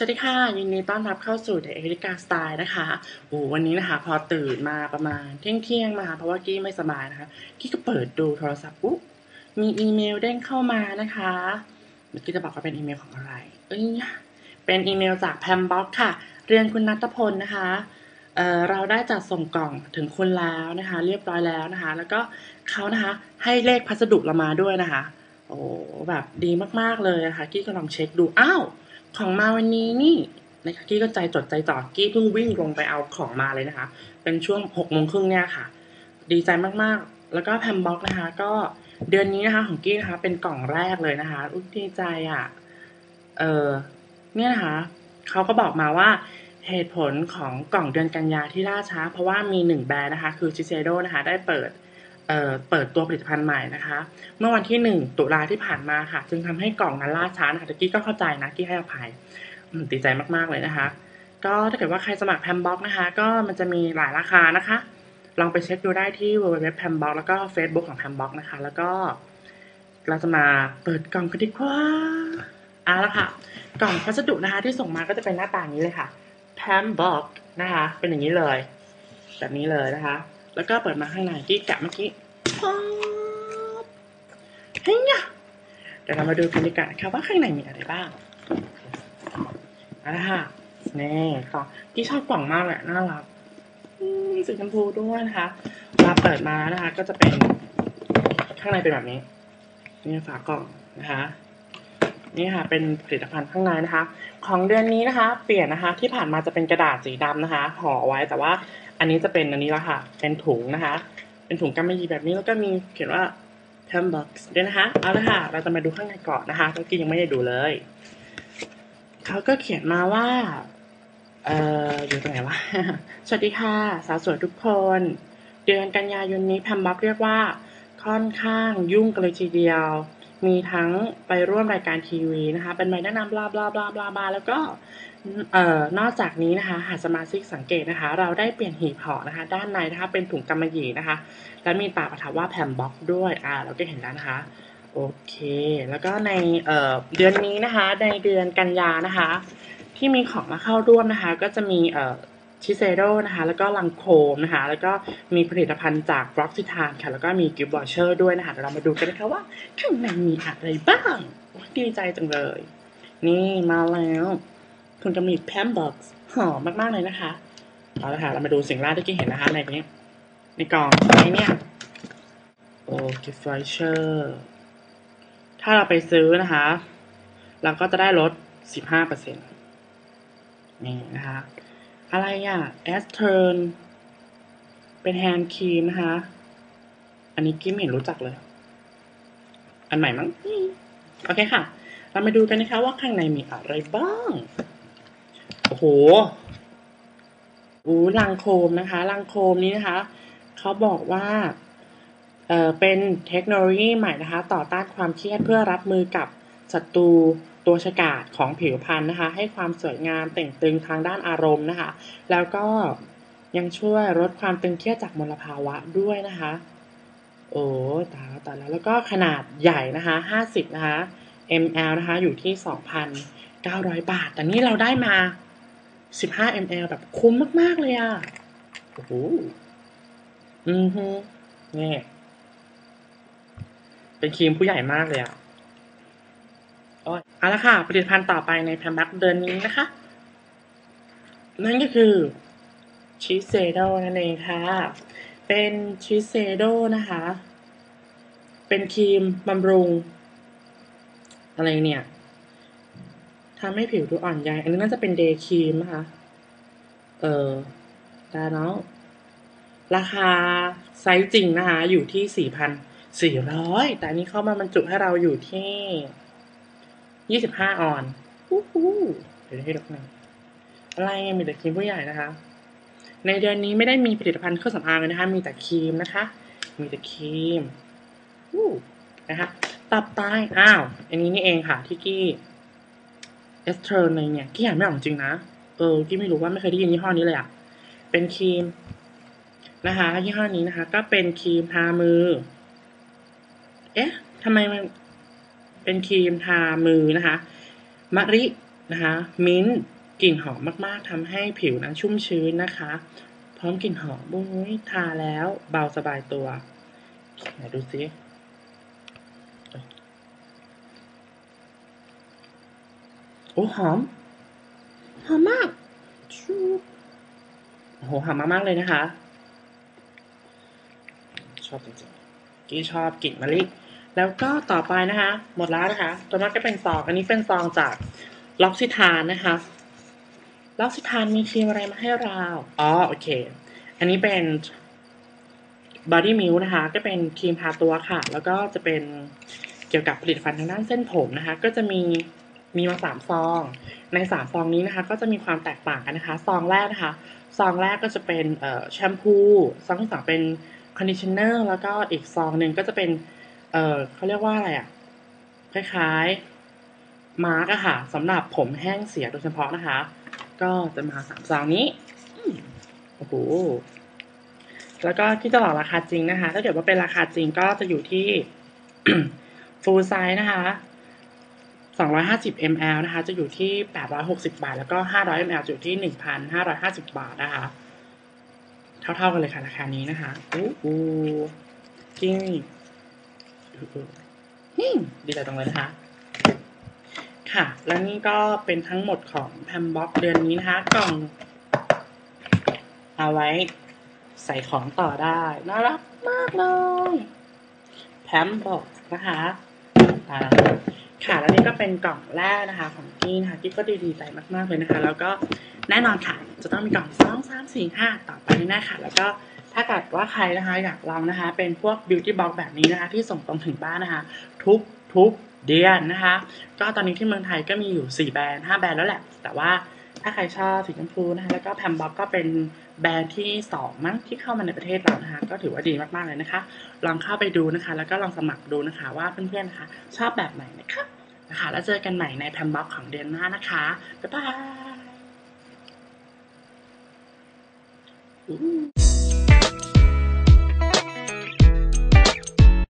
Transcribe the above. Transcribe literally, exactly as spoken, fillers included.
วัสดีค่ะยินดีต้อนรับเข้าสู่ The Erica Style นะคะโอ้วันนี้นะคะพอตื่นมาประมาณเที่ยงเที่ยงมาเพราะว่ากี้ไม่สบายนะคะกี้ก็เปิดดูโทรศัพท์ปุ๊บมีอีเมลเด้งเข้ามานะคะเมื่อกี้จะบอกว่าเป็นอีเมลของอะไรเอ้ยเป็นอีเมลจากแพมบ็อกค่ะเรียนคุณณัฐพลนะคะเอ่อเราได้จัดส่งกล่องถึงคุณแล้วนะคะเรียบร้อยแล้วนะคะแล้วก็เขานะคะให้เลขพัสดุเรามาด้วยนะคะโอ้แบบดีมากๆเลยนะคะกี้ก็ลองเช็คดูอ้าวของมาวันนี้นี่นะคะกี้ก็ใจจดใจจ่อกี้เพิ่งวิ่งลงไปเอาของมาเลยนะคะเป็นช่วงหกโมงครึ่งเนี่ยค่ะดีใจมากๆแล้วก็แพมบ็อกนะคะก็เดือนนี้นะคะของกี้นะคะเป็นกล่องแรกเลยนะคะอุ๊ยดีใจอ่ะเออเนี่ยนะคะเขาก็บอกมาว่าเหตุผลของกล่องเดือนกันยาที่ล่าช้าเพราะว่ามีหนึ่งแบรนด์นะคะคือชิเซโดนะคะได้เปิดเอ่อเปิดตัวผลิตภัณฑ์ใหม่นะคะเมื่อวันที่หนึ่งตุลาที่ผ่านมาค่ะจึงทำให้กล่องนั้นล่าช้านะคะแต่กี้ก็เข้าใจนะกี้ให้อภัยดีใจมากๆเลยนะคะก็ถ้าเกิดว่าใครสมัครแพมบ็อกนะคะก็มันจะมีหลายราคานะคะลองไปเช็คดูได้ที่ ดับเบิลยู ดับเบิลยู ดับเบิลยู ดอท แพมบ็อก แล้วก็ Facebook ของแพมบ็อกนะคะแล้วก็เราจะมาเปิดกล่องกันดีกว่าเอาละค่ะกล่องพัสดุนะคะที่ส่งมาก็จะเป็นหน้าตานี้เลยค่ะแพมบ็อกนะคะเป็นอย่างนี้เลยแบบนี้เลยนะคะแล้วก็เปิดมาข้างในที่แกะเมื่อกี้ป๊อปเฮ้ยเนี่ยเดี๋ยวเรามาดูกันดีกว่านะคะว่าข้างในมีอะไรบ้างเอาละค่ะนี่กล่องที่ชอบกล่องมากเลยน่ารักมีสีชมพูด้วยนะคะมาเปิดมานะคะก็จะเป็นข้างในเป็นแบบนี้นี่ฝากล่องนะคะนี่ค่ะเป็นผลิตภัณฑ์ข้างในนะคะของเดือนนี้นะคะเปลี่ยนนะคะที่ผ่านมาจะเป็นกระดาษสีดำนะคะห่อไว้แต่ว่าอันนี้จะเป็นอันนี้แล้วค่ะเป็นถุงนะคะเป็นถุงกำมะหยี่แบบนี้แล้วก็มีเขียนว่า Pam Box ด้วยนะคะเอาละค่ะเราจะมาดูข้างในก่อนนะคะเมื่อกี้ยังไม่ได้ดูเลยเขาก็เขียนมาว่าเอ่ออยู่ตรงไหนวะ สวัสดีค่ะสาวสวยทุกคนเดือนกันยายนนี้แพมบ็อกเรียกว่าค่อนข้างยุ่งกันเลยทีเดียวมีทั้งไปร่วมรายการทีวีนะคะเป็นใบแนะนำบลาบลาบลาบลาบลาแล้วก็เอ่อนอกจากนี้นะคะหากสมาชิกสังเกตนะคะเราได้เปลี่ยนหีบห่อนะคะด้านในนะคะเป็นถุงกำมะหยี่นะคะและมีตราประทับว่าแพมบ็อกด้วยอ่าเราก็เห็นแล้วนะคะโอเคแล้วก็ในเอ่อเดือนนี้นะคะในเดือนกันยานะคะที่มีของมาเข้าร่วมนะคะก็จะมีเอ่อชิเซโร่นะคะแล้วก็ลังโคมนะคะแล้วก็มีผลิตภัณฑ์จากบล็อกซิทานค่ะแล้วก็มีกิฟต์วอเชอร์ด้วยนะคะเดี๋ยวเรามาดูกันนะคะว่าข้างในมีอะไรบ้างดีใจจังเลยนี่มาแล้วคุณจะมีแพมบ็อกซ์หอมมากๆเลยนะคะเอาละค่ะเรามาดูสิ่งแรกที่กิ๊กเห็นนะคะในนี้ในกล่องนี้เนี่ยโอ้กิฟต์วอเชอร์ถ้าเราไปซื้อนะคะเราก็จะได้ลด สิบห้าเปอร์เซ็นต์ นี่นะคะอะไรอ่ะแอสเทิร์นเป็นแฮนด์ครีมนะคะอันนี้กิ๊มเห็นรู้จักเลยอันใหม่มั้งโอเคค่ะเรามาดูกันนะคะว่าข้างในมีอะไรบ้างโอ้โหอู้ลังโคมนะคะลังโคมนี้นะคะเขาบอกว่าเอ่อเป็นเทคโนโลยีใหม่นะคะต่อต้านความเครียดเพื่อรับมือกับศัตรูตัวฉกาจของผิวพรรณนะคะให้ความสวยงามเต่งตึงทางด้านอารมณ์นะคะแล้วก็ยังช่วยลดความตึงเครียดจากมลภาวะด้วยนะคะโอ้ตายแล้วตายแล้วแล้วก็ขนาดใหญ่นะคะห้าสิบนะคะ มล นะคะอยู่ที่ สองพันเก้าร้อย บาทแต่นี่เราได้มาสิบห้า มล แบบคุ้มมากๆเลยอ่ะโอ้โหอือฮึนี่เป็นครีมผู้ใหญ่มากเลยอ่ะเอาละค่ะผลิตภัณฑ์ต่อไปในแพมบ็อกเดือนนี้นะคะนั่นก็คือชิเซโดนั่นเองค่ะเป็นชิเซโดนะคะเป็นครีมบำรุงอะไรเนี่ยทำให้ผิวดูอ่อนใยอันนี้น่าจะเป็นเดย์ครีมนะคะเออได้แล้วราคาไซส์จริงนะคะอยู่ที่ สี่พันสี่ร้อย แต่อันนี้เข้ามาบรรจุให้เราอยู่ที่ยี่สิบห้าออนฮู้ฮู้เดี๋ยวให้ดูหน่อยอะไรมีแต่ครีมผู้ใหญ่นะคะในเดือนนี้ไม่ได้มีผลิตภัณฑ์เครื่องสำอางเลยนะคะมีแต่ครีมนะคะมีแต่ครีมวู้นะคะตับตายอ้าวอันนี้นี่เองค่ะที่กี้เอสเทอร์ในเนี่ยกี้อ่านไม่ออกจริงนะเออกี้ไม่รู้ว่าไม่เคยได้ยินยี่ห้อนี้เลยอ่ะเป็นครีมนะคะยี่ห้อนี้นะคะก็เป็นครีมทามือเอ๊ะทำไมมันเป็นครีมทามือนะคะมะรินะคะมิ้นท์กลิ่นหอมมากๆทำให้ผิวนั้นชุ่มชื้นนะคะพร้อมกลิ่นหอมบุ้ยทาแล้วเบาสบายตัวไหนดูซิโอ้หอมหอมมากชูโอ้โหหอมมากๆเลยนะคะชอบจริงๆกี้ชอบกลิ่นมะลิแล้วก็ต่อไปนะคะ หมดแล้วนะคะตัวนั้นก็เป็นซองอันนี้เป็นซองจากล็อกซิทานนะคะล็อกซิทานมีครีมอะไรมาให้เราอ๋อโอเคอันนี้เป็น Body Milk นะคะก็เป็นครีมทาตัวค่ะแล้วก็จะเป็นเกี่ยวกับผลิตภัณฑ์ทางด้านเส้นผมนะคะก็จะมีมีมาสามซองในสามซองนี้นะคะก็จะมีความแตกต่างกันนะคะซองแรกนะคะซองแรกก็จะเป็นเอ่อแชมพูซองที่สองเป็นคอนดิชเนอร์แล้วก็อีกซองหนึ่งก็จะเป็นเอ่อเขาเรียกว่าอะไรอ่ะคล้ายๆมาร์กอะค่ะสำหรับผมแห้งเสียโดยเฉพาะนะคะก็จะมาสามซองนี้โอ้โหแล้วก็ที่จะบอกราคาจริงนะคะถ้าเกิดว่าเป็นราคาจริงก็จะอยู่ที่ full size นะคะสองร้อยห้าสิบมิลลิลิตร นะคะจะอยู่ที่แปดร้อยหกสิบบาทแล้วก็ห้าร้อยมิลลิลิตร จะอยู่ที่ หนึ่งพันห้าร้อยห้าสิบ บาทนะคะเท่าๆกันเลยค่ะราคานี้นะคะอู้หูจริงดีใจจังเลยนะคะค่ะและนี่ก็เป็นทั้งหมดของแพมบ็อกเดือนนี้นะคะกล่องเอาไว้ใส่ของต่อได้น่ารักมากเลยแพมบ็อกนะคะอ่าค่ะแล้วนี่ก็เป็นกล่องแรกนะคะของกี้นะคะกี้ก็ดีดีใจมากๆเลยนะคะแล้วก็แน่นอนค่ะจะต้องมีกล่องสองสามสี่ห้าต่อไปแน่ๆค่ะแล้วก็ถ้าเกิดว่าใครนะคะอยากลองนะคะเป็นพวก beauty box แบบนี้นะคะที่ส่งตรงถึงบ้านนะคะทุกทุกเดือนนะคะก็ตอนนี้ที่เมืองไทยก็มีอยู่สี่แบรนด์ห้าแบรนด์แล้วแหละแต่ว่าถ้าใครชอบสีชมพูนะคะแล้วก็แพมบ็อกก็เป็นแบรนด์ที่สองมั้งที่เข้ามาในประเทศเรานะคะก็ถือว่าดีมากๆเลยนะคะลองเข้าไปดูนะคะแล้วก็ลองสมัครดูนะคะว่าเพื่อนๆนะคะชอบแบบไหนนะคะนะคะแล้วเจอกันใหม่ในแพมบ็อกของเดือนหน้านะคะบ๊ายบาย